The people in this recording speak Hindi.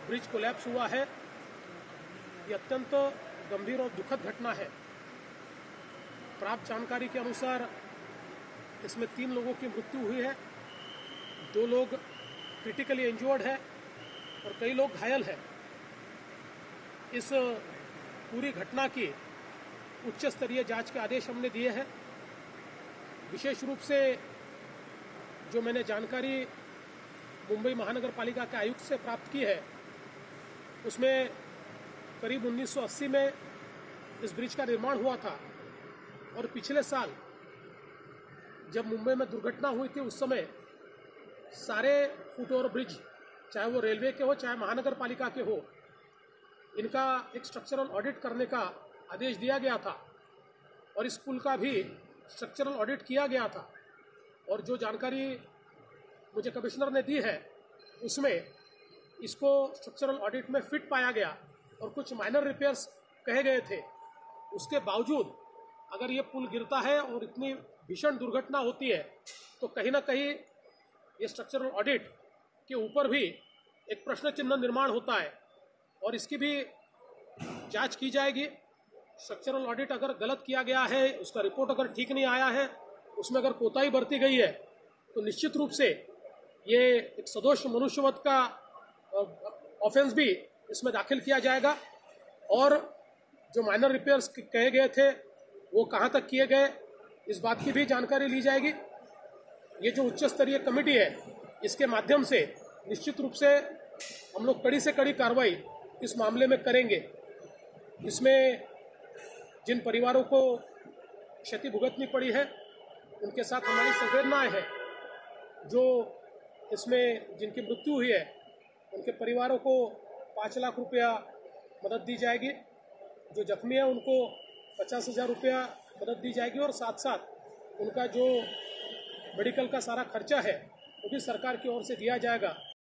ब्रिज कोलैप्स हुआ है। ये अत्यंत गंभीर और दुखद घटना है। प्राप्त जानकारी के अनुसार इसमें 3 लोगों की मृत्यु हुई है, 2 लोग क्रिटिकली इंजर्ड है और कई लोग घायल हैं। इस पूरी घटना की उच्च स्तरीय जांच के आदेश हमने दिए हैं। विशेष रूप से जो मैंने जानकारी मुंबई महानगर पालिका के आयुक्त से प्राप्त की है, उसमें करीब 1980 में इस ब्रिज का निर्माण हुआ था और पिछले साल जब मुंबई में दुर्घटना हुई थी उस समय सारे फुटओवर ब्रिज, चाहे वो रेलवे के हो चाहे महानगर पालिका के हो, इनका एक स्ट्रक्चरल ऑडिट करने का आदेश दिया गया था और इस पुल का भी स्ट्रक्चरल ऑडिट किया गया था। और जो जानकारी मुझे कमिश्नर ने दी है उसमें इसको स्ट्रक्चरल ऑडिट में फिट पाया गया और कुछ माइनर रिपेयर्स कहे गए थे। उसके बावजूद अगर ये पुल गिरता है और इतनी भीषण दुर्घटना होती है तो कहीं ना कहीं ये स्ट्रक्चरल ऑडिट के ऊपर भी एक प्रश्न चिन्ह निर्माण होता है और इसकी भी जांच की जाएगी। स्ट्रक्चरल ऑडिट अगर गलत किया गया है, उसका रिपोर्ट अगर ठीक नहीं आया है, उसमें अगर कोताही बरती गई है तो निश्चित रूप से ये एक सदोष मनुष्यवध का ऑफेंस भी इसमें दाखिल किया जाएगा और जो माइनर रिपेयर्स कहे गए थे वो कहाँ तक किए गए, इस बात की भी जानकारी ली जाएगी। ये जो उच्च स्तरीय कमेटी है, इसके माध्यम से निश्चित रूप से हम लोग कड़ी से कड़ी कार्रवाई इस मामले में करेंगे। इसमें जिन परिवारों को क्षति भुगतनी पड़ी है उनके साथ हमारी संवेदनाएं हैं। जो इसमें जिनकी मृत्यु हुई है उनके परिवारों को 5 लाख रुपया मदद दी जाएगी। जो जख्मी है उनको 50,000 रुपया मदद दी जाएगी और साथ साथ उनका जो मेडिकल का सारा खर्चा है वो भी सरकार की ओर से दिया जाएगा।